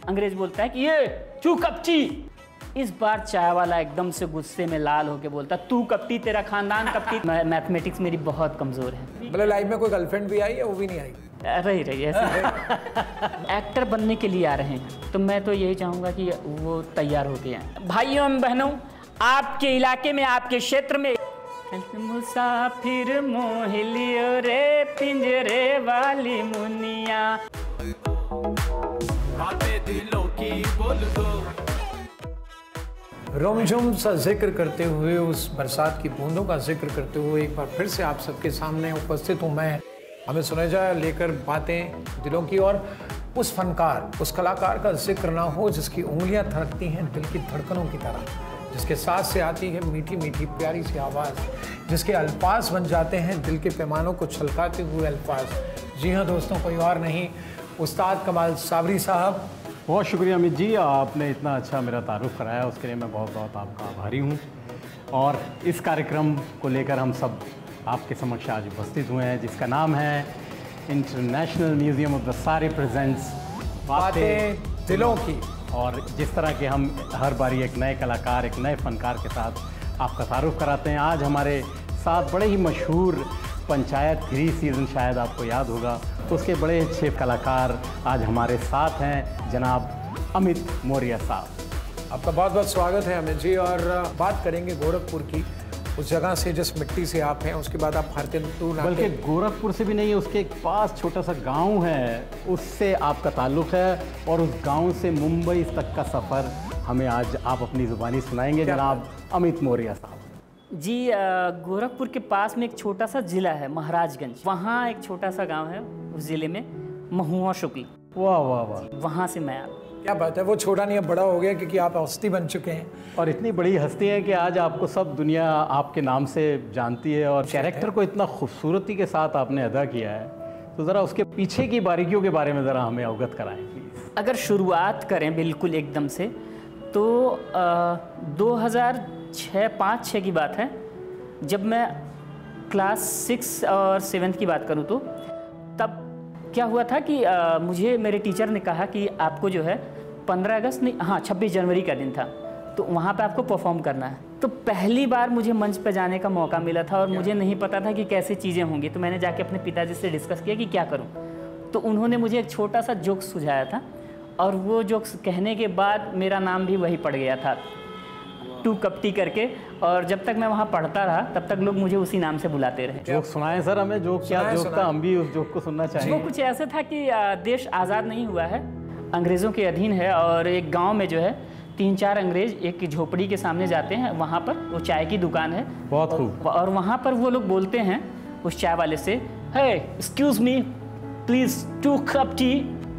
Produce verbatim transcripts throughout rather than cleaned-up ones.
अंग्रेज बोलता है कि ये तू कपटी। इस बार चाय वाला एकदम से गुस्से में लाल होके बोलता तू कपटी, तेरा खानदान कपटी। मैथमेटिक्स मेरी बहुत कमजोर है। मतलब लाइफ में कोई गर्लफ्रेंड भी आई है, वो भी नहीं आई? रही रही ऐसे। एक्टर बनने के लिए आ रहे हैं तो मैं तो यही चाहूँगा कि वो तैयार होके आए। भाइयों एवं बहनों, आपके इलाके में, आपके क्षेत्र में मुसाफिर मोहिलियो रे पिंजरे वाली मुनिया, बातें दिलों की बोल दो। रोमझोम सा जिक्र करते हुए, उस बरसात की बूंदों का जिक्र करते हुए एक बार फिर से आप सबके सामने उपस्थित हूँ मैं, अमित सुनेजा, लेकर बातें दिलों की। और उस फनकार, उस कलाकार का जिक्र ना हो जिसकी उंगलियां धड़कती हैं दिल की धड़कनों की तरह, जिसके साथ से आती है मीठी मीठी प्यारी सी आवाज़, जिसके अल्फाज बन जाते हैं दिल के पैमानों को छलकाते हुए अल्फाज। जी हाँ दोस्तों, कोई और नहीं, उस्ताद कमाल साबरी साहब। बहुत शुक्रिया अमित जी, आपने इतना अच्छा मेरा तारुफ कराया, उसके लिए मैं बहुत बहुत आपका आभारी हूँ। और इस कार्यक्रम को लेकर हम सब आपके समक्ष आज उपस्थित हुए हैं, जिसका नाम है इंटरनेशनल म्यूजियम ऑफ द सारे प्रेजेंट्स बातें दिलों की। और जिस तरह के हम हर बारी एक नए कलाकार, एक नए फनकार के साथ आपका तारुफ कराते हैं, आज हमारे साथ बड़े ही मशहूर पंचायत थ्री सीज़न, शायद आपको याद होगा, उसके बड़े अच्छे कलाकार आज हमारे साथ हैं, जनाब अमित मौर्य साहब। आपका बहुत बहुत स्वागत है अमित जी। और बात करेंगे गोरखपुर की, उस जगह से जिस मिट्टी से आप हैं, उसके बाद आप भारतीय दूर, बल्कि गोरखपुर से भी नहीं है, उसके एक पास छोटा सा गांव है, उससे आपका ताल्लुक़ है। और उस गांव से मुंबई तक का सफ़र हमें आज आप अपनी ज़ुबानी सुनाएंगे जनाब अमित मौर्य साहब। जी, गोरखपुर के पास में एक छोटा सा ज़िला है महाराजगंज, वहाँ एक छोटा सा गांव है उस ज़िले में, महुआ शुक्ल। वाह वाह वाह, वहाँ से मैं। क्या बात है, वो छोटा नहीं, अब बड़ा हो गया क्योंकि आप हस्ती बन चुके हैं। और इतनी बड़ी हस्ती है कि आज आपको सब दुनिया आपके नाम से जानती है, और कैरेक्टर को इतना खूबसूरती के साथ आपने अदा किया है, तो ज़रा उसके पीछे की बारीकियों के बारे में ज़रा हमें अवगत कराएं प्लीज़। अगर शुरुआत करें बिल्कुल एकदम से, तो आ, दो हज़ार छः पाँच छः की बात है, जब मैं क्लास सिक्स और सेवन्थ की बात करूं, तो तब क्या हुआ था कि आ, मुझे मेरे टीचर ने कहा कि आपको जो है पंद्रह अगस्त नहीं, हाँ छब्बीस जनवरी का दिन था, तो वहाँ पे आपको परफॉर्म करना है। तो पहली बार मुझे मंच पे जाने का मौका मिला था, और मुझे नहीं पता था कि कैसे चीज़ें होंगी, तो मैंने जाके अपने पिताजी से डिस्कस किया कि क्या करूँ। तो उन्होंने मुझे एक छोटा सा जोक्स सुझाया था, और वो जोक्स कहने के बाद मेरा नाम भी वही पड़ गया था, टू कपटी करके। और जब तक मैं वहाँ पढ़ता रहा तब तक लोग मुझे उसी नाम से बुलाते रहे। जोक सुनाएं सर हमें, जोक क्या जोक था, हम भी उस जोक को सुनना चाहेंगे। वो कुछ ऐसे था कि देश आज़ाद नहीं हुआ है, अंग्रेज़ों के अधीन है, और एक गांव में जो है तीन चार अंग्रेज एक झोपड़ी के सामने जाते हैं, वहाँ पर वो चाय की दुकान है, बहुत खूब, और वहाँ पर वो लोग बोलते हैं उस चाय वाले से, hey excuse me please two cup tea.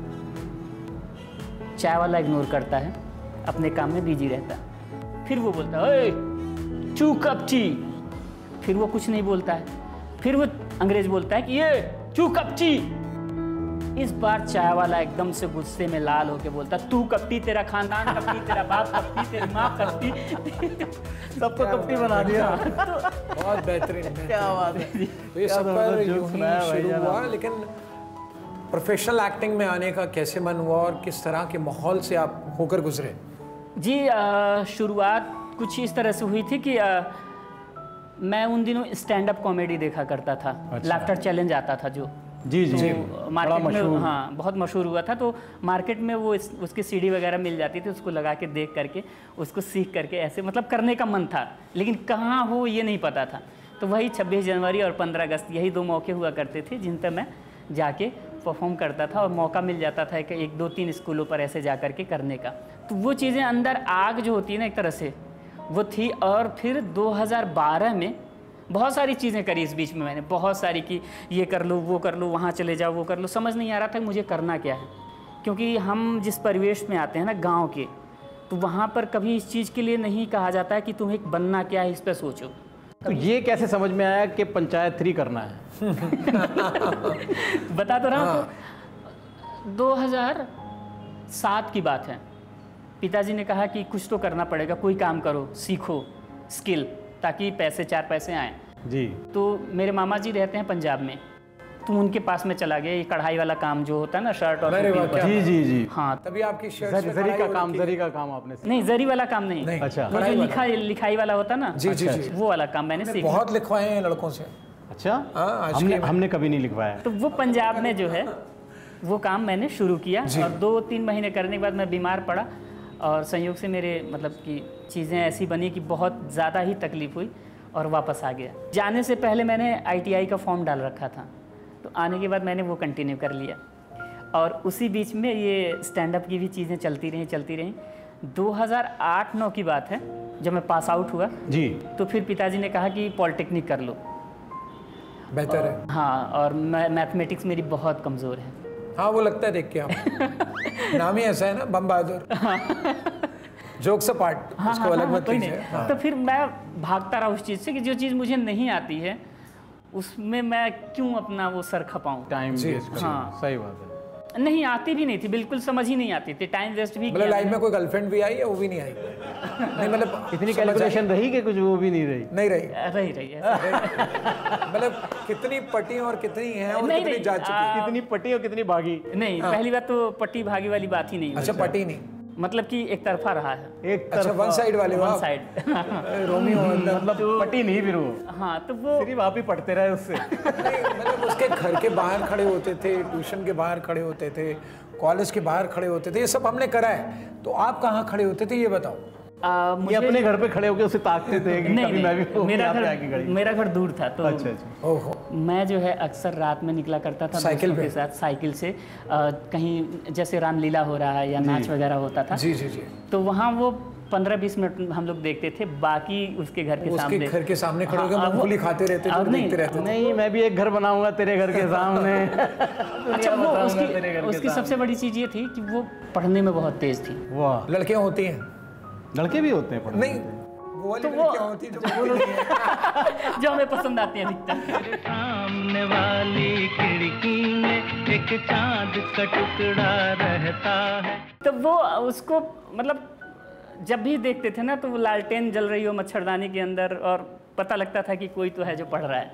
चाय वाला इग्नोर करता है, अपने काम में बिजी रहता है। फिर वो बोलता है टू कप टी, फिर वो कुछ नहीं बोलता है। फिर वो अंग्रेज बोलता है कि ये टू कप टी। इस बार चाय वाला एकदम से गुस्से में लाल होके बोलता तू कपटी, तेरा खानदान कपटी, तेरा बाप कपटी, तेरी माँ कपटी, सबको कपटी बना दिया। बहुत बेहतरीन, क्या बात है। तो ये सब पर यूं ही शुरू हुआ, लेकिन प्रोफेशनल एक्टिंग में आने का कैसे मन हुआ और किस तरह के माहौल से आप होकर गुजरे? जी, शुरुआत कुछ इस तरह से हुई थी कि आ, मैं उन दिनों स्टैंड अप कॉमेडी देखा करता था। अच्छा। लाफ्टर चैलेंज आता था जो, जी जी, तो मार्केट में, हाँ बहुत मशहूर हुआ था। तो मार्केट में वो इस, उसकी सीडी वगैरह मिल जाती थी, उसको लगा के देख करके उसको सीख करके ऐसे मतलब करने का मन था, लेकिन कहाँ हो ये नहीं पता था। तो वही छब्बीस जनवरी और पंद्रह अगस्त, यही दो मौके हुआ करते थे जिन पर मैं जाके परफॉर्म करता था, और मौका मिल जाता था कि एक दो तीन स्कूलों पर ऐसे जा कर के करने का। तो वो चीज़ें अंदर आग जो होती है ना एक तरह से, वो थी। और फिर दो हज़ार बारह में बहुत सारी चीज़ें करी इस बीच में, मैंने बहुत सारी कि ये कर लो, वो कर लो, वहाँ चले जाओ, वो कर लो, समझ नहीं आ रहा था मुझे करना क्या है। क्योंकि हम जिस परिवेश में आते हैं ना गाँव के, तो वहाँ पर कभी इस चीज़ के लिए नहीं कहा जाता है कि तुम्हें एक बनना क्या है, इस पर सोचो। तो ये कैसे समझ में आया कि पंचायत थ्री करना है? बता तो रहा हूँ। तो दो हज़ार सात की बात है, पिताजी ने कहा कि कुछ तो करना पड़ेगा, कोई काम करो, सीखो स्किल, ताकि पैसे चार पैसे आएँ। जी। तो मेरे मामा जी रहते हैं पंजाब में, तो उनके पास में चला गया। ये कढ़ाई वाला काम जो होता है ना, शर्ट और अरे वाह, टोपी पर। जी जी जी। हाँ, तभी आपकी शर्ट जरी जरी का काम, जरी का काम आपने सीखा? नहीं, जरी वाला काम नहीं, नहीं, अच्छा। वो जो लिखा लिखाई वाला होता ना, जी जी जी, वो वाला काम मैंने सीखा। बहुत लिखवाए हैं लड़कों से। अच्छा, हाँ, आज हमने के- हमने कभी नहीं लिखवाया। तो वो पंजाब में जो है वो काम मैंने शुरू किया, और दो तीन महीने करने के बाद मैं बीमार पड़ा, और संयोग से मेरे मतलब कि चीज़ें ऐसी बनी कि बहुत ज़्यादा ही तकलीफ़ हुई और वापस आ गया। जाने से पहले मैंने आई टी आई का फॉर्म डाल रखा था, तो आने के बाद मैंने वो कंटिन्यू कर लिया, और उसी बीच में ये स्टैंड अप की भी चीज़ें चलती रहीं चलती रहीं दो हज़ार आठ नौ की बात है, जब मैं पास आउट हुआ जी। तो फिर पिताजी ने कहा कि पॉलिटेक्निक कर लो। बेहतर है। हाँ, और मैथमेटिक्स मेरी बहुत कमज़ोर है। हाँ, वो लगता है देख के आप। नाम ही ऐसा है ना, बम बहादुर। जोक से पार्ट, हाँ, उसको हाँ, अलग हाँ, मत कोई कीजिए। नहीं। हाँ। तो फिर मैं भागता रहा उस चीज़ से कि जो चीज़ मुझे नहीं आती है उसमें मैं क्यों अपना वो सर खपाऊं। टाइम जी, वेस्ट करना, हाँ। सही बात है। नहीं आती भी नहीं थी, बिल्कुल समझ ही नहीं आती थी, टाइम वेस्ट भी मतलब किया लाइफ मैंने। में कोई गर्लफ्रेंड भी आई है, वो भी नहीं आई? नहीं मतलब इतनी समझ आई? कैलकुलेशन रही कि कुछ वो भी नहीं रही। नहीं रही। रही रही है। मतलब कितनी पटी और कितनी हैं और नहीं, कितनी नहीं, जा चुकी आ, हैं? कितनी पटी और कितनी भागी। नहीं, पहली बात तो पट्टी भागी वाली बात ही नहीं हुई। अच्छा, पटी नहीं, मतलब कि एक तरफा रहा है, एक अच्छा तरफा, वन साइड वाले वन वाह। साइड। रोमियो मतलब मतलब पटी नहीं फिर वो, हाँ, तो वो सिर्फ आप ही पढ़ते रहे उससे। नहीं, मतलब उसके घर के बाहर खड़े होते थे, ट्यूशन के बाहर खड़े होते थे, कॉलेज के बाहर खड़े होते थे, ये सब हमने करा है। तो आप कहाँ खड़े होते थे ये बताओ? आ, ये मुझे अपने घर पे खड़े होकर उसे ताकते थे कि नहीं, कभी मैं भी नहीं, मेरा यहाँ पे आके घर खड़ी। मेरा घर दूर था, तो अच्छा अच्छा। ओहो, मैं जो है अक्सर रात में निकला करता था साइकिल दोस्तों पे? के साथ, साइकिल से आ, कहीं जैसे रामलीला हो रहा है या नाच वगैरह होता था, जी जी जी। तो वहाँ वो पंद्रह बीस मिनट हम लोग देखते थे, बाकी उसके घर के उसके सामने घर के सामने खड़े होकर हाँ, अब वो- मूंगफली खाते रहते थे अब और नहीं, देखते रहते थे। नहीं, मैं भी एक घर बनाऊंगा तेरे घर के सामने। अच्छा, वो बताऊंगा उसकी तेरे घर के उसकी सबसे बड़ी चीज़ ये थी कि वो पढ़ने में बहुत तेज थी। वाह, लड़कियां होती हैं? लड़के भी होते हैं पढ़ने नहीं, में। वो वाली तो वो- लड़कियां होती हैं जो पढ़ती नहीं हैं। जो हमें पसंद आती है अधिकतर। सामने वाली खिड़की में एक चांद का टुकड़ा रहता है। तो वो उसको मतलब जब भी देखते थे ना, तो वो लालटेन जल रही हो मच्छरदानी के अंदर, और पता लगता था कि कोई तो है जो पढ़ रहा है।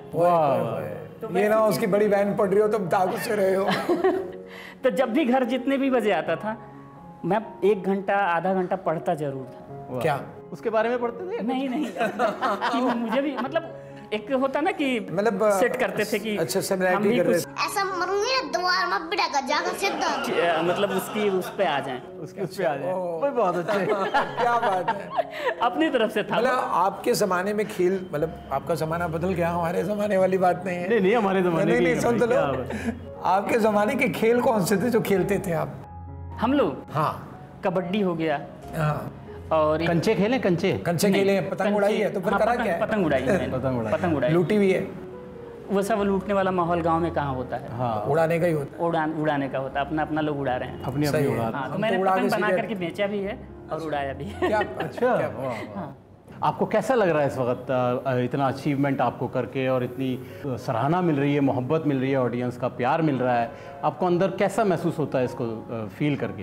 वाह, ये ना उसकी बड़ी बहन पढ़ रही हो, तुम दागू से रहे हो। तो जब भी घर जितने भी बजे आता था, मैं एक घंटा आधा घंटा पढ़ता जरूर था। क्या? उसके बारे में पढ़ते थे? नहीं नहीं कि मुझे भी मतलब एक होता ना कि मतलब सेट करते थे कि अच्छा, हम सिमिलैरिटी भी कर रहे कुछ ऐसा मरूंगी ना द्वार में बिड़ा का जाकर सीधा अ, मतलब उसकी उस पे आ जाएं, उसके उस पे आ जाए। ओए, बहुत अच्छे। क्या बात है। अपनी तरफ से था। मतलब आपके जमाने में खेल, मतलब आपका जमाना बदल गया, हमारे जमाने वाली बात नहीं है। नहीं नहीं, हमारे जमाने नहीं की नहीं, है सुन भाई, तो लो। क्या बात। आपके जमाने के खेल कौन से थे जो खेलते थे आप? हम लोग हाँ कबड्डी हो गया, हाँ, और एक- कंचे खेले, कंचे कंचे नहीं, खेले हैं, पतंग कंचे- उड़ाई है, तो फिर हाँ, करा पतंग- क्या है? पतंग उड़ाई है मैंने, पतंग उड़ाई। पतंग उड़ाई। लूटी भी है? वो सब लूटने वाला माहौल गांव में कहाँ होता है, हाँ, उड़ाने का ही होता उड़ान उड़ाने का होता है, अपना अपना लोग उड़ा रहे हैं। अपनी सही अपनी है। उड़ा। हाँ, तो हम मैंने तो उड़ा पतंग के बना सीधे- करके बेचा भी है और उड़ाया भी है। है। क्या? अच्छा, क्या? वाह, वाह। आपको कैसा लग रहा है इस वक्त, अ, इतना अचीवमेंट आपको करके, और इतनी अ, सराहना मिल रही है, मोहब्बत मिल रही है, ऑडियंस का प्यार मिल रहा है, आपको अंदर कैसा महसूस होता है इसको फील करके?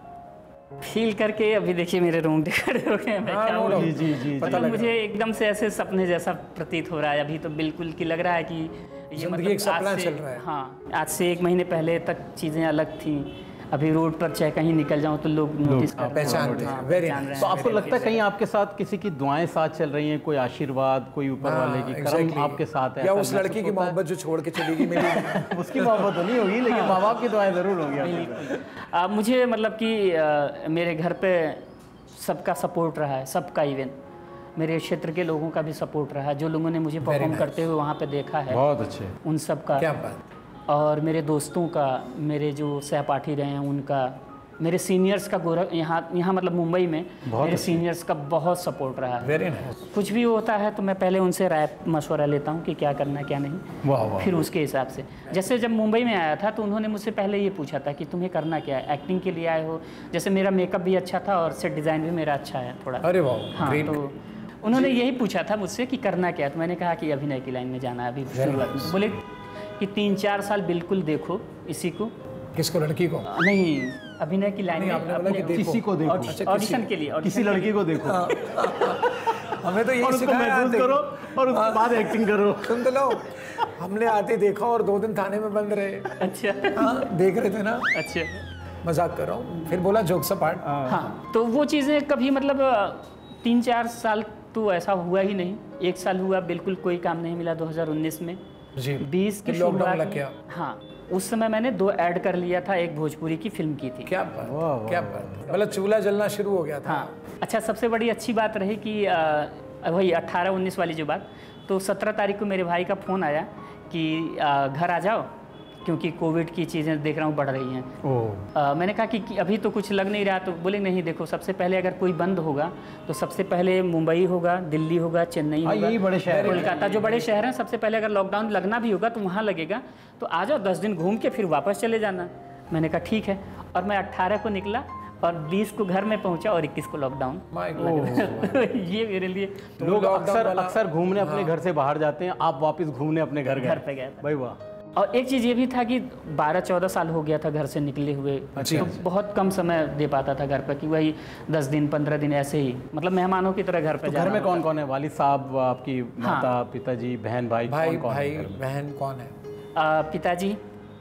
फील करके अभी देखिए मेरे रोंगटे खड़े हो गए हैं, मैं हाँ, क्या नो बोलूं। डाउट। जी जी जी। पता मतलब लग मुझे एकदम से ऐसे सपने जैसा प्रतीत हो रहा है अभी, तो बिल्कुल कि लग रहा है कि ये जिंदगी एक सपना आज से- चल रहा है। हाँ, आज से एक महीने पहले तक चीज़ें अलग थी, अभी रोड पर चाहे कहीं निकल जाऊं तो लोग नोटिस कर रहे हैं। पहचानते हैं। हाँ, Very पहचान nice। रहे तो हैं। आपको लगता है कहीं आपके साथ किसी की दुआएं साथ चल रही हैं, कोई आशीर्वाद, कोई ऊपर हाँ, वाले की करम exactly। आपके साथ है? या ऐसा उस महसूस लड़की की होता है? मोहब्बत जो छोड़ के चली गई मेरी। उसकी मोहब्बत तो नहीं होगी, लेकिन माँ बाप की दुआएं जरूर होंगी आपके साथ। आ, मुझे मतलब कि आ, मेरे घर पे सबका सपोर्ट रहा है, सबका, इवन मेरे क्षेत्र के लोगों का भी सपोर्ट रहा है, जो लोगों ने मुझे परफॉर्म nice। करते हुए वहाँ पे देखा है, बहुत अच्छे। उन सब का, क्या बात। और मेरे दोस्तों का, मेरे जो सहपाठी रहे हैं उनका, मेरे सीनियर्स का, गोरख यहाँ यहाँ मतलब मुंबई में बहुत मेरे अच्छे। सीनियर्स का बहुत सपोर्ट रहा है। Very nice. कुछ भी होता है तो मैं पहले उनसे राय मशवरा लेता हूँ कि क्या करना है क्या नहीं, वाह वाह। फिर उसके हिसाब से। जैसे जब मुंबई में आया था तो उन्होंने मुझसे पहले ये पूछा था कि तुम्हें करना क्या है, एक्टिंग के लिए आए हो? जैसे मेरा मेकअप भी अच्छा था और सेट डिज़ाइन भी मेरा अच्छा है थोड़ा। अरे वाह, हाँ, ग्रेट। तो उन्होंने यही पूछा था मुझसे कि करना क्या है, तो मैंने कहा कि अभिनय की लाइन में जाना है अभी शुरुआत में। बोले कि तीन चार साल बिल्कुल देखो इसी को। किसको? लड़की को? नहीं, अभिनय की लाइन नहीं, में आपने बोला कि अपने- देखो। किसी को देखो। अच्छा, किसी- ऑडिशन के लिए, किसी ऑडिशन लड़की को देखो। हमें तो यही और उसको सिखाया महसूस आते- करो और उसके बाद एक्टिंग करो। सुन तो लो, हमने आते देखा और दो दिन थाने में बंद रहे। अच्छा हाँ, देख रहे थे ना, अच्छा मजाक कर रहा हूँ। फिर बोला जोक्स अपार्ट। हाँ, तो वो चीज़ें कभी मतलब तीन चार साल तो ऐसा हुआ ही नहीं। एक साल हुआ बिल्कुल कोई काम नहीं मिला दो हज़ार उन्नीस में। जी, बीस की फिर लॉकडाउन शुरुआत लग में- गया। हाँ, उस समय मैंने दो ऐड कर लिया था, एक भोजपुरी की फिल्म की थी। क्या बात, क्या बात, मतलब चूल्हा जलना शुरू हो गया था। हाँ, अच्छा, सबसे बड़ी अच्छी बात रही कि आ, वही अट्ठारह उन्नीस वाली जो बात, तो सत्रह तारीख को मेरे भाई का फ़ोन आया कि आ, घर आ जाओ, क्योंकि कोविड की चीज़ें देख रहा हूँ बढ़ रही हैं। ओह, आ, मैंने कहा कि, कि अभी तो कुछ लग नहीं रहा। तो बोले नहीं, देखो सबसे पहले अगर कोई बंद होगा तो सबसे पहले मुंबई होगा, दिल्ली होगा, चेन्नई हाँ, होगा, यही बड़े शहर हैं। कोलकाता, जो बड़े शहर हैं, सबसे पहले अगर लॉकडाउन लगना भी होगा तो वहाँ लगेगा। तो आ जाओ, दस दिन घूम के फिर वापस चले जाना। मैंने कहा ठीक है, और मैं अट्ठारह को निकला और बीस को घर में पहुंचा और इक्कीस को लॉकडाउन। माय गॉड, ये मेरे लिए तो लोग लॉकडाउन अक्सर वाला- अक्सर घूमने अपने घर से बाहर जाते हैं, आप वापस घूमने अपने घर गए। घर पे गया था। भाई वाह। और एक चीज़ ये भी था कि बारह चौदह साल हो गया था घर से निकले हुए। अच्छा। तो बहुत कम समय दे पाता था घर पर, कि वही दस दिन पंद्रह दिन ऐसे ही, मतलब मेहमानों की तरह घर पे तो जाना घर में होता। कौन कौन है? वालिद साहब, आपकी माता, पिताजी, बहन, भाई, भाई कौन कौन भाई है घर में? बहन कौन है? आ, पिताजी,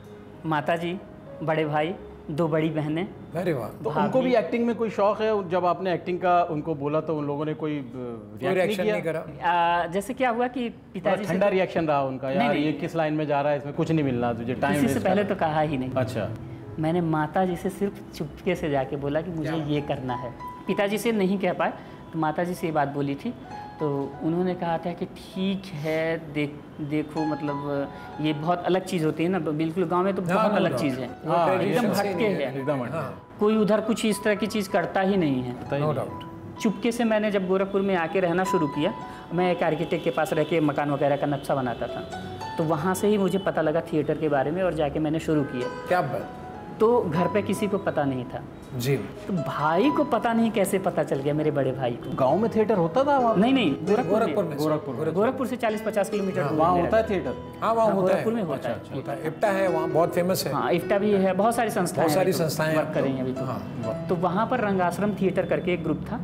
माताजी, बड़े भाई, दो बड़ी बहनें। अरे वाह, तो उनको भी एक्टिंग में कोई शौक है? जब आपने एक्टिंग का उनको बोला तो उन लोगों ने कोई कोई रिएक्ट नहीं रिएक्शन नहीं किया? करा? आ, जैसे क्या हुआ कि पिताजी से ठंडा रिएक्शन रहा उनका, नहीं, यार नहीं। ये किस लाइन में जा रहा है, इसमें कुछ नहीं मिलना तुझे, टाइम किसी से वेस्ट पहले कर तो कहा ही नहीं। रहा है। अच्छा, मैंने माता जी से सिर्फ चुपके से जाके बोला कि मुझे ये करना है। पिताजी से नहीं कह पाए, तो माता जी से ये बात बोली थी। तो उन्होंने कहा था कि ठीक है, देख देखो, मतलब ये बहुत अलग चीज़ होती है ना, बिल्कुल गांव में तो हाँ, बहुत no अलग doubt। चीज़ है, वो हाँ, tradition एकदम से हटके नहीं है। एकदम हट हाँ, कोई उधर कुछ इस तरह की चीज़ करता ही नहीं है। पता ही नो नहीं। डाउट। चुपके से मैंने जब गोरखपुर में आके रहना शुरू किया, मैं एक आर्किटेक्ट के पास रह के मकान वगैरह का नक्शा बनाता था। तो वहाँ से ही मुझे पता लगा थिएटर के बारे में, और जाके मैंने शुरू किया। क्या बात, तो घर पे किसी को पता नहीं था। जी। तो भाई को पता नहीं कैसे पता चल गया, मेरे बड़े भाई को। गांव में थिएटर होता था वहाँ? नहीं नहीं, गोरखपुर गोरखपुर में, में, गोरखपुर में। गोरखपुर से चालीस पचास किलोमीटर दूर वहाँ मेरा होता है घर। थिएटर? हाँ, वहाँ हाँ, होता है, गोरखपुर में होता है। होता है। इप्टा है वहाँ, बहुत फेमस है। हाँ, इफ्टा भी है, बहुत सारी संस्थाएं बहुत सारी हैं अभी तो, संस्थाएं वर्क हैं कर अब रही तो। हैं अभी तो। हाँ, तो वहाँ पर रंगाश्रम थिएटर करके एक ग्रुप था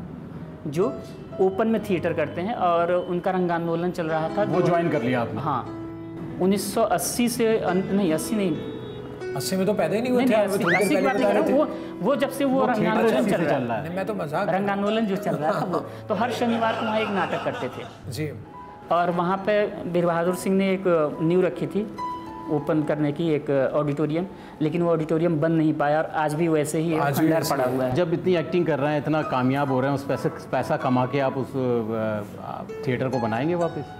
जो ओपन में थिएटर करते हैं, और उनका रंगांदोलन चल रहा था। वो ज्वाइन कर लिया आपने? हाँ, उन्नीस सौ अस्सी से अन- नहीं अस्सी नहीं अस्सी में तो पैदा ही नहीं हुए नहीं थे, नहीं, आप अस्सी थोड़ी देर अस्सी की पहले बात नहीं बता कर रहे रहा थे। हूँ। वो वो जब से वो थिएटर रंगांदोलन अस्सी चल से रहा चल रहा है, है। नहीं, मैं तो मजाक कर रहा रंगांदोलन जो चल रहा था वो, तो हर शनिवार को वहाँ एक नाटक करते थे। हूँ। जी, और वहाँ पे वीर बहादुर सिंह ने एक नींव रखी थी ओपन करने की, एक ऑडिटोरियम, लेकिन वो ऑडिटोरियम बन नहीं पाया, और आज भी वैसे ही आज भी खंडहर वैसे पड़ा ही हुआ है। जब इतनी एक्टिंग कर रहे हैं, इतना कामयाब हो रहे हैं, उस पैसे पैसा कमा के आप उस अ, थिएटर को बनाएंगे वापस?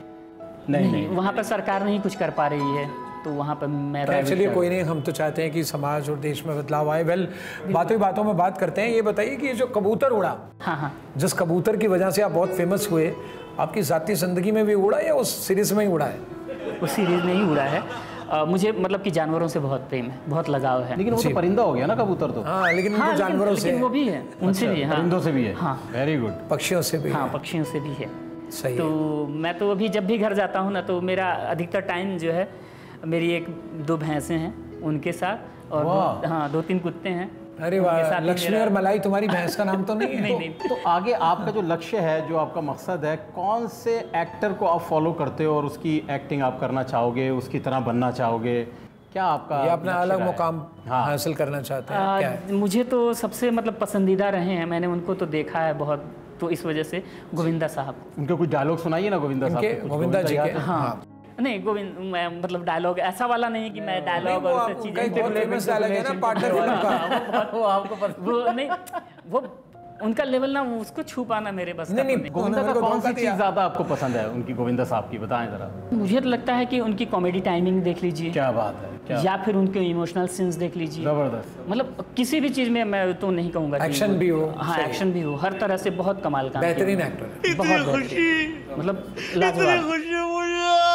नहीं नहीं, वहाँ पर सरकार नहीं कुछ कर पा रही है, तो वहाँ पर मैं तो चलिए कोई नहीं, हम तो चाहते हैं कि समाज और देश में बदलाव आए। वेल, बातों ही बातों में बात करते हैं। ये बताइए कि ये जो कबूतर उड़ा, हाँ हाँ, जिस कबूतर की वजह से आप बहुत फेमस हुए, आपकी ज़ाती ज़िंदगी में भी उड़ा या उस सीरीज में ही उड़ा है? वो सीरीज नहीं उड़ा है। अ, मुझे मतलब कि जानवरों से बहुत प्रेम है, बहुत लगाव है। लेकिन वो तो परिंदा हो गया ना कबूतर तो? हाँ, लेकिन हाँ, उनको लेकिन, जानवरों से, लेकिन वो भी है, उनसे भी है। हाँ, परिंदों से भी है? हाँ। Very good. पक्षियों से भी हाँ, है। पक्षियों से भी है। सही तो है। मैं तो अभी जब भी घर जाता हूँ ना, तो मेरा अधिकतर टाइम जो है, मेरी एक दो भैंसें हैं उनके साथ, और वाह। दो, हाँ दो तीन कुत्ते हैं। अरे उनके वाह, साथ ही लक्ष्मी मेरा- और मलाई तुम्हारी भैंस का नाम तो नहीं है? नहीं नहीं, तो आगे आपका जो लक्ष्य है, जो आपका मकसद है, कौन से एक्टर को आप फॉलो करते हो और उसकी एक्टिंग आप करना चाहोगे, उसकी तरह बनना चाहोगे? क्या आपका ये अपना लक्ष्य अलग रहा है? मुकाम हाँ। हासिल करना चाहते हैं? आ, क्या है? मुझे तो सबसे मतलब पसंदीदा रहे हैं, मैंने उनको तो देखा है बहुत, तो इस वजह से गोविंदा साहब। उनके कुछ डायलॉग सुनाइए ना गोविंदा साहब इनके के, कुछ गोविंदा जी याद के? है? हाँ, नहीं गोविंद, मैं मतलब डायलॉग ऐसा वाला नहीं कि मैं नहीं, डायलॉग वो और आप- ऐसी उनका एक चीजें। बहुत फेमस डायलॉग है ना, पार्टनर फिल्म का। वो आपको पता- वो नहीं, वो उनका लेवल ना, वो उसको छू पाना मेरे बस का नहीं, तो नहीं, गोविंदा उन्होंने का मेरे को कौन सी धोखा चीज़ दिया। ज़्यादा आपको पसंद है उनकी, गोविंदा साहब की? बताएं ज़रा। मुझे तो लगता है कि उनकी कॉमेडी टाइमिंग देख लीजिए, क्या बात है, क्या या फिर उनके इमोशनल सीन्स देख लीजिए। ज़बरदस्त। मतलब किसी भी चीज़ में मैं तो नहीं कहूँगा कि एक्शन वो- भी हो, हाँ सही। एक्शन भी हो, हर तरह से बहुत कमाल काम किया बेहतरीन उन्होंने। एक्टर है। बहुत बेहतरीन, मतलब लाजवाब।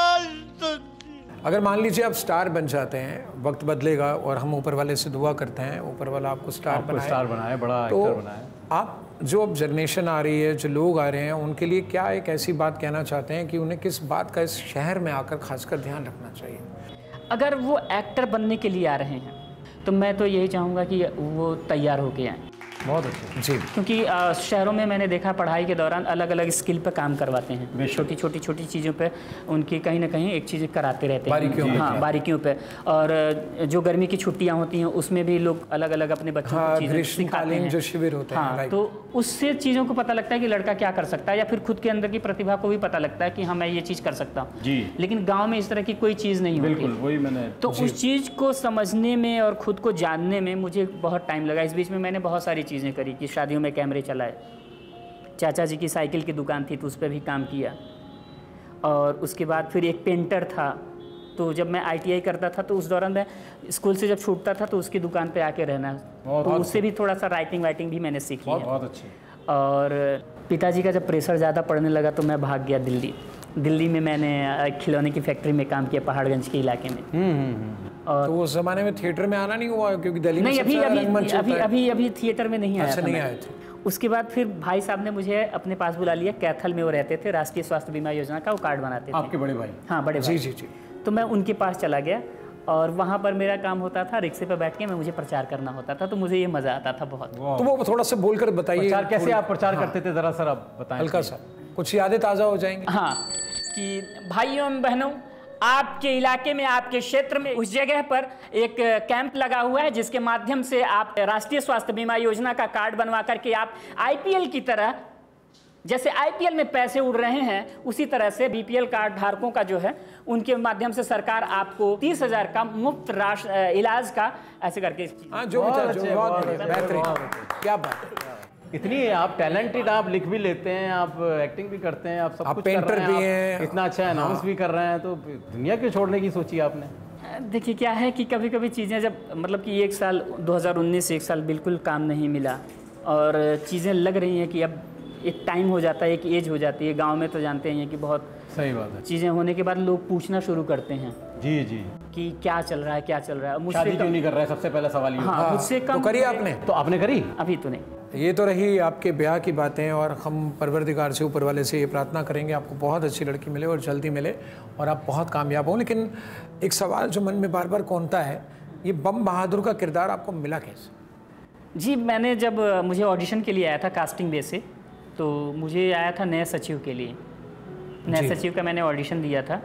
अगर मान लीजिए आप स्टार बन जाते हैं, वक्त बदलेगा और हम ऊपर वाले से दुआ करते हैं, ऊपर वाला आपको स्टार आपको बनाए, स्टार बनाए, बड़ा तो एक्टर बनाए। आप जो अब जनरेशन आ रही है, जो लोग आ रहे हैं, उनके लिए क्या एक ऐसी बात कहना चाहते हैं कि उन्हें किस बात का इस शहर में आकर खासकर ध्यान रखना चाहिए? अगर वो एक्टर बनने के लिए आ रहे हैं, तो मैं तो यही चाहूँगा कि वो तैयार होके आएँ। बहुत अच्छा जी। क्योंकि अ, शहरों में मैंने देखा पढ़ाई के दौरान अलग अलग स्किल पे काम करवाते हैं, बेशक। छोटी छोटी छोटी चीज़ों पे उनकी कहीं ना कहीं एक चीज़ कराते रहते हैं, बारीकियों पे। हाँ बारीकियों पे। और अ, जो गर्मी की छुट्टियां होती हैं उसमें भी लोग अलग अलग अपने बच्चों हाँ, को चीज़ें सिखाते ग्रीष्मकालीन हैं। जो शिविर होते हैं, हाँ, राइट। तो उससे चीज़ों को पता लगता है कि लड़का क्या कर सकता है, या फिर खुद के अंदर की प्रतिभा को भी पता लगता है कि हाँ मैं ये चीज़ कर सकता हूँ। जी। लेकिन गाँव में इस तरह की कोई चीज़ नहीं होती। बिल्कुल वही मैंने तो उस चीज़ को समझने में और खुद को जानने में मुझे बहुत टाइम लगा। इस बीच में मैंने बहुत सारी चीज़ें करी कि शादियों में कैमरे चलाए, चाचा जी की साइकिल की दुकान थी तो उस पर भी काम किया, और उसके बाद फिर एक पेंटर था। तो जब मैं आई टी आई करता था तो उस दौरान मैं स्कूल से जब छूटता था तो उसकी दुकान पे आके रहना, तो उससे भी थोड़ा सा राइटिंग वाइटिंग भी मैंने सीखी है। बहुत अच्छी। और पिताजी का जब प्रेशर ज़्यादा पड़ने लगा तो मैं भाग गया दिल्ली। दिल्ली में मैंने एक खिलौने की फैक्ट्री में काम किया पहाड़गंज के इलाके में। और तो उस जमाने में थिएटर में आना नहीं हुआ क्योंकि दिल्ली में नहीं, सबसे अभी ज्यादा अभी रंगमंच अभी होता है। अभी अभी थिएटर में नहीं आया अच्छा, था नहीं मैं। आए थे। उसके बाद फिर भाई साहब ने मुझे अपने पास बुला लिया। कैथल में वो रहते थे, राष्ट्रीय स्वास्थ्य बीमा योजना का वो कार्ड बनाते थे। आपके बड़े भाई? हाँ, बड़े जी भाई। जी जी। तो मैं उनके पास चला गया और वहाँ पर मेरा काम होता था, रिक्शे पर बैठ के मैं मुझे प्रचार करना होता था, तो मुझे ये मज़ा आता था बहुत। तो वो थोड़ा सा बोलकर बताइए प्रचार कैसे थोड़ी- आप प्रचार करते थे, जरा सर आप बताएं। हल्का सा कुछ यादें ताज़ा हो जाएंगी। हाँ, कि भाइयों एवं बहनों, आपके इलाके में, आपके क्षेत्र में उस जगह पर एक कैंप लगा हुआ है जिसके माध्यम से आप राष्ट्रीय स्वास्थ्य बीमा योजना का कार्ड बनवा करके आप आई पी एल की तरह, जैसे आई पी एल में पैसे उड़ रहे हैं उसी तरह से बी पी एल कार्ड धारकों का जो है उनके माध्यम से सरकार आपको तीस हजार का मुफ्त राष्ट्र इलाज का ऐसे करके। हाँ, जो भी था, जो अच्छे, बहुत बहुत बढ़िया, अच्छे, बेहतरीन, बहुत क्या बात है। इतनी आप टैलेंटेड, आप लिख भी लेते हैं, आप एक्टिंग भी करते हैं, आप सब आप कुछ पेंटर कर रहे भी आप हैं। इतना अच्छा अनाउंस भी कर रहे हैं, तो दुनिया क्यों छोड़ने की सोची आपने? देखिए क्या है कि कभी कभी चीज़ें जब मतलब कि एक साल दो हज़ार उन्नीस एक साल बिल्कुल काम नहीं मिला और चीज़ें लग रही हैं कि अब एक टाइम हो जाता है, एक एज हो जाती है। गांव में तो जानते हैं कि बहुत सही बात है। चीज़ें होने के बाद लोग पूछना शुरू करते हैं जी जी। कि क्या चल रहा है, क्या चल रहा है। मुझसे शादी क्यों कम- नहीं कर रहे हैं, सबसे पहला सवाल ये। हाँ, मुझसे कम। तो करी आपने? तो आपने करी? अभी तो नहीं। ये तो रही आपके ब्याह की बातें, और हम परवरदिगार से, ऊपर वाले से ये प्रार्थना करेंगे आपको बहुत अच्छी लड़की मिले और जल्दी मिले और आप बहुत कामयाब हो। लेकिन एक सवाल जो मन में बार बार कौनता है, ये बम बहादुर का किरदार आपको मिला कैसे? जी, मैंने जब मुझे ऑडिशन के लिए आया था कास्टिंग बेस से, तो मुझे आया था नए सचिव के लिए। नए सचिव का मैंने ऑडिशन दिया था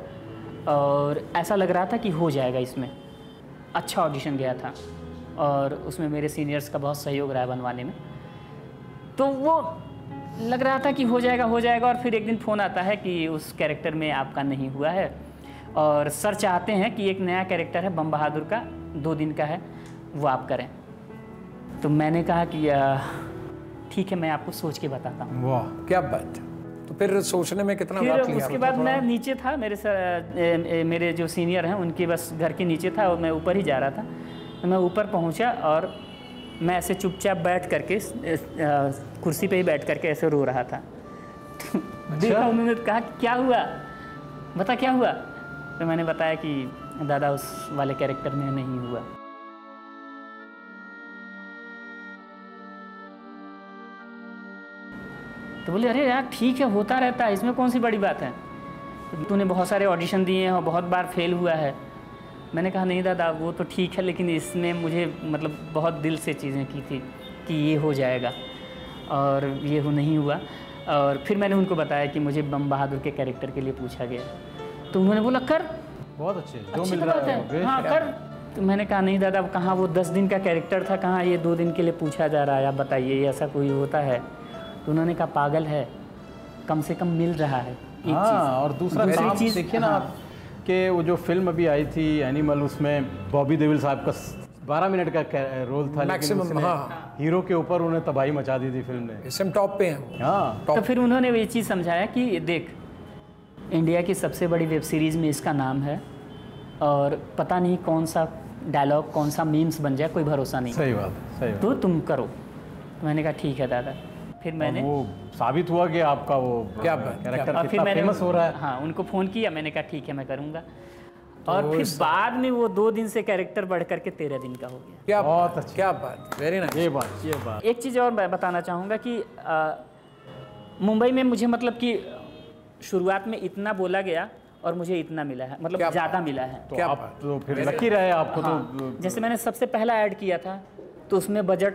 और ऐसा लग रहा था कि हो जाएगा इसमें। अच्छा ऑडिशन गया था और उसमें मेरे सीनियर्स का बहुत सहयोग रहा बनवाने में, तो वो लग रहा था कि हो जाएगा हो जाएगा और फिर एक दिन फ़ोन आता है कि उस कैरेक्टर में आपका नहीं हुआ है और सर चाहते हैं कि एक नया कैरेक्टर है बम बहादुर का, दो दिन का है, वो आप करें। तो मैंने कहा कि आ, ठीक है, मैं आपको सोच के बताता हूँ। वाह, क्या बात। तो फिर सोचने में कितना फिर वक्त लिया? उसके बाद मैं नीचे था, मेरे सर, ए, ए, मेरे जो सीनियर हैं उनके बस घर के नीचे था और मैं ऊपर ही जा रहा था। तो मैं ऊपर पहुंचा और मैं ऐसे चुपचाप बैठ करके आ, कुर्सी पे ही बैठ करके ऐसे रो रहा था। तो देखा, उन्होंने कहा कि क्या हुआ, बता क्या हुआ। तो मैंने बताया कि दादा उस वाले कैरेक्टर में नहीं हुआ। तो बोले अरे यार ठीक है, होता रहता है, इसमें कौन सी बड़ी बात है, तूने बहुत सारे ऑडिशन दिए हैं और बहुत बार फेल हुआ है। मैंने कहा नहीं दादा, वो तो ठीक है, लेकिन इसमें मुझे मतलब बहुत दिल से चीज़ें की थी कि ये हो जाएगा और ये हो नहीं हुआ। और फिर मैंने उनको बताया कि मुझे बम बहादुर के कैरेक्टर के लिए पूछा गया। तो उन्होंने बोला कर, बहुत अच्छे, जो अच्छी मिल तो रहा बात है है, बेस्ट हाँ कर। तो मैंने कहा नहीं दादा, कहाँ वो दस दिन का कैरेक्टर था, कहाँ ये दो दिन के लिए पूछा जा रहा है, आप बताइए ये ऐसा कोई होता है। तो उन्होंने कहा पागल है, कम से कम मिल रहा है एक हाँ, चीज़। और दूसरा दूसरी काम चीज़ देखिए ना हाँ। आप कि वो जो फिल्म अभी आई थी एनिमल, उसमें बॉबी देओल साहब का बारह मिनट का कै- रोल था, लेकिन Maximum, उसने हाँ। हीरो के ऊपर उन्हें तबाही मचा दी थी फिल्म ने। इस समय टॉप पे हैं। हाँ, तो फिर उन्होंने ये चीज़ समझाया कि देख, इंडिया की सबसे बड़ी वेब सीरीज़ में इसका नाम है और पता नहीं कौन सा डायलॉग, कौन सा मीम्स बन जाए, कोई भरोसा नहीं। सही बात, सही बात। तो तुम करो। तो मैंने कहा ठीक है दादा। फिर मैंने वो साबित हुआ कि आपका वो क्या बात, कैरेक्टर और फिर कितना मैंने फेमस हो रहा है। हाँ, उनको फ़ोन किया, मैंने कहा ठीक है मैं करूँगा। और फिर बाद में वो दो दिन से कैरेक्टर बढ़ करके तेरह दिन का हो गया। क्या बहुत बात, अच्छा। क्या बात, वेरी नाइस। ये बात, ये बात। एक चीज़ और मैं बताना चाहूँगा कि आ, मुंबई में मुझे मतलब कि शुरुआत में इतना बोला गया और मुझे इतना मिला है, मतलब क्या ज़्यादा मिला है। तो क्या आप तो फिर लकी रहे आपको। हाँ, तो जैसे मैंने सबसे पहला ऐड किया था तो उसमें बजट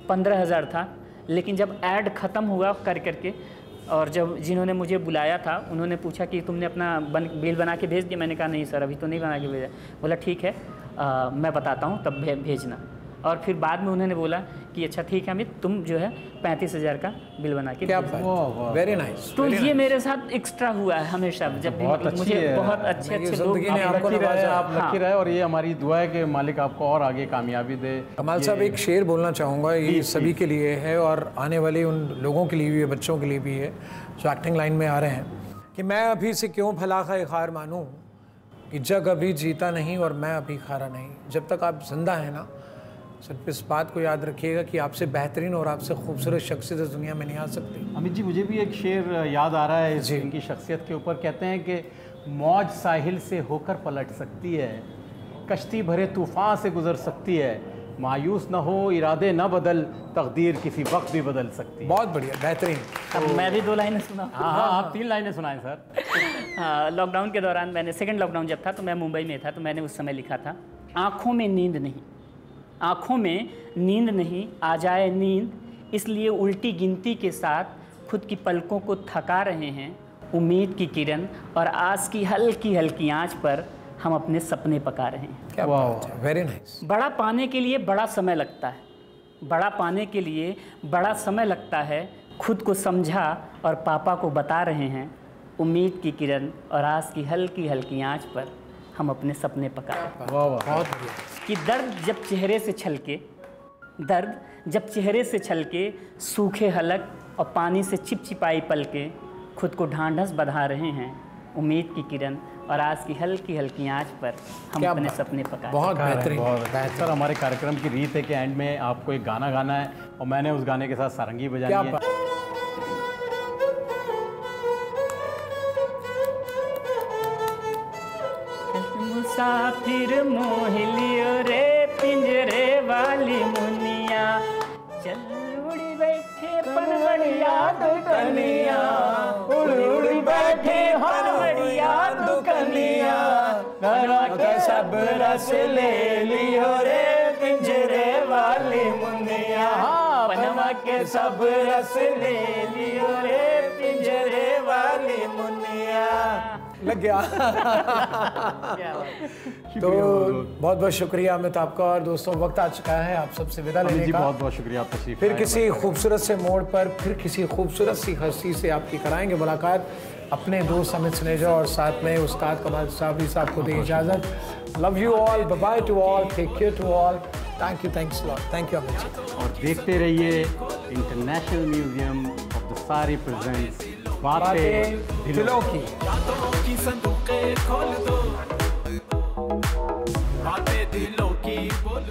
पंद्रह हज़ार था, लेकिन जब ऐड ख़त्म हुआ कर करके और जब जिन्होंने मुझे बुलाया था उन्होंने पूछा कि तुमने अपना बन बिल बना के भेज दिया। मैंने कहा नहीं सर, अभी तो नहीं बना के भेजा। बोला ठीक है, आ, मैं बताता हूँ तब भे, भेजना। और फिर बाद में उन्होंने बोला कि अच्छा ठीक है अमित, तुम जो है पैंतीस हज़ार का बिल बना के क्या भेजना। Very nice. तो ये मेरे साथ एक्स्ट्रा हुआ है हमेशा, जब भी बहुत मुझे अच्छी बहुत अच्छे अच्छे लोग जिंदगी ने आप आपको लकी रहे, नवाजा। आप लकी रहे, और ये हमारी दुआ है कि मालिक आपको और आगे कामयाबी दे। कमाल साहब, एक शेर बोलना चाहूँगा, ये सभी के लिए है और आने वाले उन लोगों के लिए भी है, बच्चों के लिए भी है जो एक्टिंग लाइन में आ रहे हैं, कि मैं अभी से क्यों भला खार मानूं कि जग अभी जीता नहीं और मैं अभी खारा नहीं। जब तक आप जिंदा हैं ना, सिर्फ इस बात को याद रखिएगा कि आपसे बेहतरीन और आपसे खूबसूरत शख्सियत इस दुनिया में नहीं आ सकती। अमित जी, मुझे भी एक शेर याद आ रहा है इस इनकी शख्सियत के ऊपर। कहते हैं कि मौज साहिल से होकर पलट सकती है, कश्ती भरे तूफ़ान से गुजर सकती है, मायूस न हो, इरादे न बदल, तकदीर किसी वक्त भी बदल सकती है। बहुत बढ़िया, बेहतरीन। अब मैं भी दो लाइनें सुना। हाँ हाँ, आप तीन लाइनें सुनाएं सर। हाँ, लॉकडाउन के दौरान मैंने, सेकंड लॉकडाउन जब था तो मैं मुंबई में था, तो मैंने उस समय लिखा था, आँखों में नींद नहीं, आँखों में नींद नहीं, आ जाए नींद, इसलिए उल्टी गिनती के साथ खुद की पलकों को थका रहे हैं, उम्मीद की किरण और आस की हल्की हल्की आंच पर हम अपने सपने पका रहे हैं। क्या बात है, वेरी नाइस। बड़ा पाने के लिए बड़ा समय लगता है, बड़ा पाने के लिए बड़ा समय लगता है, खुद को समझा और पापा को बता रहे हैं, उम्मीद की किरण और आस की हल्की हल्की आंच पर हम अपने सपने पका रहे हैं। वाह वाह, बहुत बढ़िया। कि दर्द जब चेहरे से छलके, दर्द जब चेहरे से छलके, सूखे हलक और पानी से चिपचिपाई पलके, खुद को ढांढस बंधा रहे हैं, उम्मीद की किरण और आज की हल्की हल्की आंच पर हम क्या अपने बात। सपने पका बहुत बेहतरीन, बहुत बेहतरीन। सर, हमारे कार्यक्रम की रीत है कि एंड में आपको एक गाना गाना है और मैंने उस गाने के साथ सारंगी क्या बजानी है। बात। मुसाफिर मोह लियो रे पिंजरे वाली मुनिया, चल उड़ी बैठे पनवड़िया दुकनिया, उड़ी उड़ी बैठे पनवड़िया दुकनिया, घरों के सब रस ले लियो रे पिंजरे वाली मुनिया, पनवा के सब रस ले लियो रे पिंजरे वाली मुनिया। लग गया। तो बहुत बहुत शुक्रिया अमित आपका। और दोस्तों, वक्त आ चुका है आप सबसे विदा लेने जी का। बहुत बहुत शुक्रिया, आप तशरीफ फिर लाए। किसी खूबसूरत से मोड़ पर फिर किसी खूबसूरत सी हस्ती से आपकी कराएंगे मुलाकात। अपने दोस्त अमित सुनेजा और साथ में उस्ताद कमाल साबरी साहब को दें इजाज़त। Love you all, bye bye to all, take care to all, thank you, thanks lot, thank you Amit ji. और देखते रहिए इंटरनेशनल म्यूजियम ऑफ द सारी प्रेजेंट्स बातें दिलों की। यादों की संदूकें खोल दो, बातें दिलों की बोल